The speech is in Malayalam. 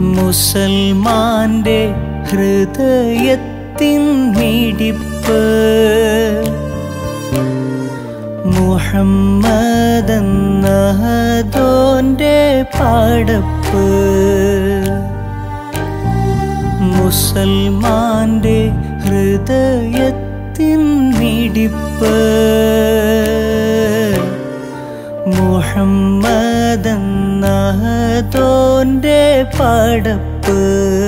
മുസൽമാന്റെ ഹൃദയത്തിൻ മിടിപ്പ് മുഹമ്മദെന്നതോന്റെ പടപ്പ് മുസൽമാന്റെ ഹൃദയത്തിൻ മിടിപ്പ് മുഹമ്മദെന്നതോന്റെ പടപ്പ്